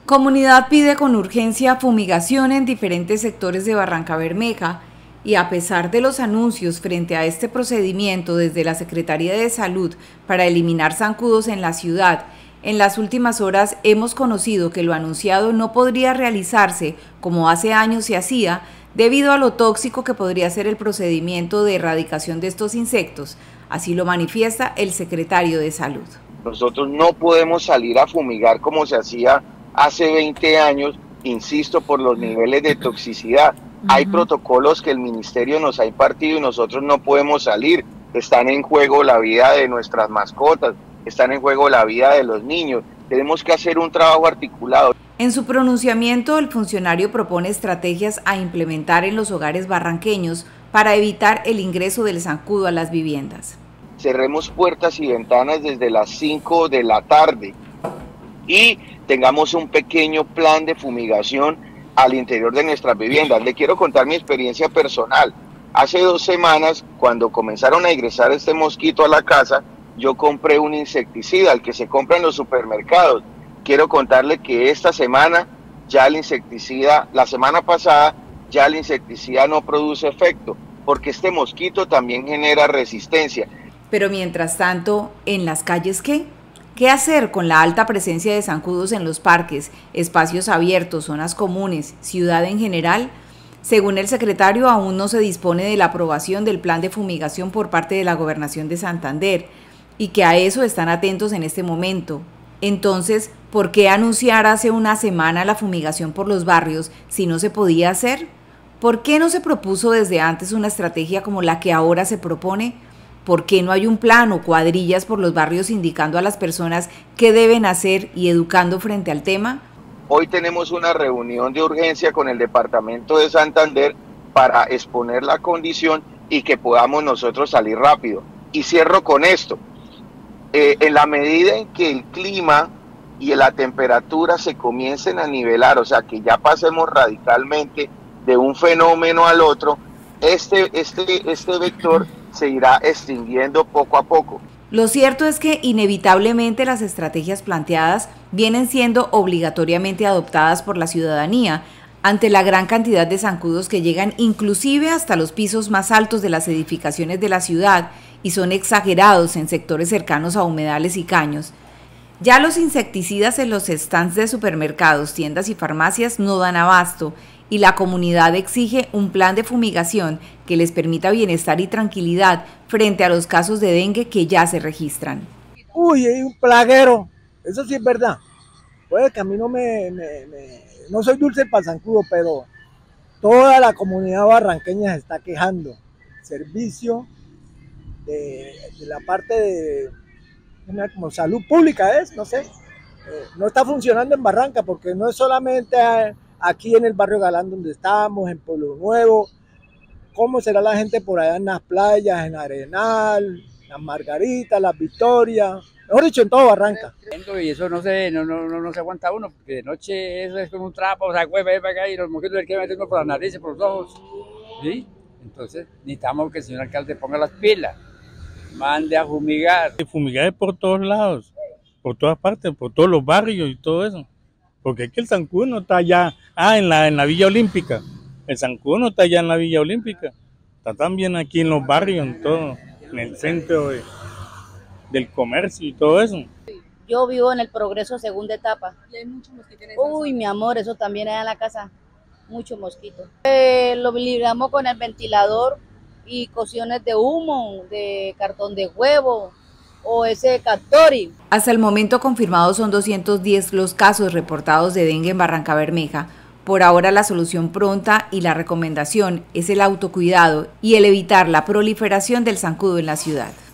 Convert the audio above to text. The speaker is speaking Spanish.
Comunidad pide con urgencia fumigación en diferentes sectores de Barrancabermeja y a pesar de los anuncios frente a este procedimiento desde la Secretaría de Salud para eliminar zancudos en la ciudad, en las últimas horas hemos conocido que lo anunciado no podría realizarse como hace años se hacía debido a lo tóxico que podría ser el procedimiento de erradicación de estos insectos. Así lo manifiesta el secretario de Salud. Nosotros no podemos salir a fumigar como se hacía hace 20 años, insisto, por los niveles de toxicidad. Hay protocolos que el ministerio nos ha impartido y nosotros no podemos salir. Están en juego la vida de nuestras mascotas, están en juego la vida de los niños. Tenemos que hacer un trabajo articulado. En su pronunciamiento, el funcionario propone estrategias a implementar en los hogares barranqueños para evitar el ingreso del zancudo a las viviendas. Cerremos puertas y ventanas desde las 5 de la tarde y tengamos un pequeño plan de fumigación al interior de nuestras viviendas. Le quiero contar mi experiencia personal. Hace 2 semanas, cuando comenzaron a ingresar este mosquito a la casa, yo compré un insecticida, el que se compra en los supermercados. Quiero contarle que esta semana, ya el insecticida, la semana pasada, ya el insecticida no produce efecto, porque este mosquito también genera resistencia. Pero mientras tanto, ¿en las calles qué? ¿Qué hacer con la alta presencia de zancudos en los parques, espacios abiertos, zonas comunes, ciudad en general? Según el secretario, aún no se dispone de la aprobación del plan de fumigación por parte de la Gobernación de Santander y que a eso están atentos en este momento. Entonces, ¿por qué anunciar hace una semana la fumigación por los barrios si no se podía hacer? ¿Por qué no se propuso desde antes una estrategia como la que ahora se propone? ¿Por qué no hay un plan o cuadrillas por los barrios indicando a las personas qué deben hacer y educando frente al tema? Hoy tenemos una reunión de urgencia con el Departamento de Santander para exponer la condición y que podamos nosotros salir rápido. Y cierro con esto. En la medida en que el clima y la temperatura se comiencen a nivelar, o sea, que ya pasemos radicalmente de un fenómeno al otro, este vector se irá extinguiendo poco a poco. Lo cierto es que inevitablemente las estrategias planteadas vienen siendo obligatoriamente adoptadas por la ciudadanía ante la gran cantidad de zancudos que llegan inclusive hasta los pisos más altos de las edificaciones de la ciudad y son exagerados en sectores cercanos a humedales y caños. Ya los insecticidas en los stands de supermercados, tiendas y farmacias no dan abasto y la comunidad exige un plan de fumigación que les permita bienestar y tranquilidad frente a los casos de dengue que ya se registran. Uy, hay un plaguero, eso sí es verdad. Puede que a mí no soy dulce para el zancudo, pero toda la comunidad barranqueña se está quejando. Servicio de la parte de como salud pública no sé, no está funcionando en Barranca porque no es solamente aquí en el barrio Galán donde estamos, en Pueblo Nuevo. ¿Cómo será la gente por allá en las playas, en Arenal, las Margaritas, las Victorias? Mejor dicho, en todo Barranca. Y eso no se aguanta uno, porque de noche eso es con un trapo, o sea, para acá y los mosquitos hay que meternos por las narices, por los ojos. ¿Sí? Entonces necesitamos que el señor alcalde ponga las pilas, mande a fumigar. Fumigar por todos lados, por todas partes, por todos los barrios y todo eso. Porque es que el zancudo no está allá, en la Villa Olímpica. El zancudo no está allá en la Villa Olímpica. Está también aquí en los barrios, en todo, en el centro del comercio y todo eso. Yo vivo en el Progreso segunda etapa. ¿Y hay muchos mosquitos? Uy, mi amor, eso también hay en la casa. Muchos mosquitos. Lo libramos con el ventilador y cocciones de humo, de cartón de huevo o ese Captori. Hasta el momento confirmados son 210 los casos reportados de dengue en Barrancabermeja. Por ahora la solución pronta y la recomendación es el autocuidado y el evitar la proliferación del zancudo en la ciudad.